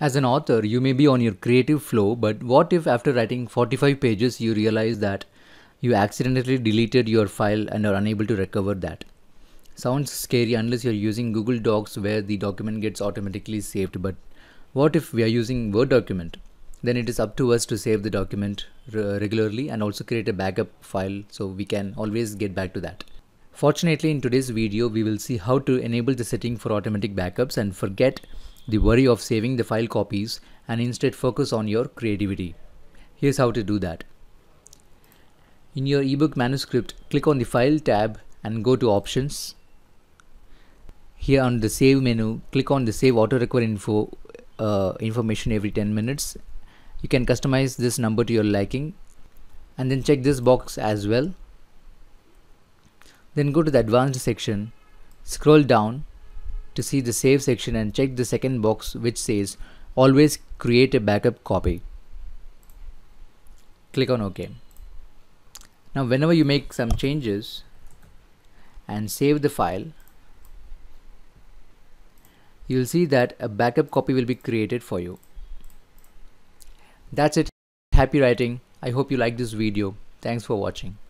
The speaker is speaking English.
As an author, you may be on your creative flow, but what if after writing 45 pages you realize that you accidentally deleted your file and are unable to recover that? Sounds scary unless you're using Google Docs where the document gets automatically saved, but what if we are using Word document? Then it is up to us to save the document regularly and also create a backup file so we can always get back to that. Fortunately, in today's video, we will see how to enable the setting for automatic backups and forget the worry of saving the file copies and instead focus on your creativity. Here's how to do that. In your ebook manuscript, click on the File tab and go to Options. Here on the Save menu, click on the Save Auto Require information every 10 minutes. You can customize this number to your liking and then check this box as well. Then go to the Advanced section, scroll down to see the Save section and check the second box which says Always create a backup copy. Click on OK. Now whenever you make some changes and save the file, you will see that a backup copy will be created for you. That's it. Happy writing. I hope you like this video. Thanks for watching.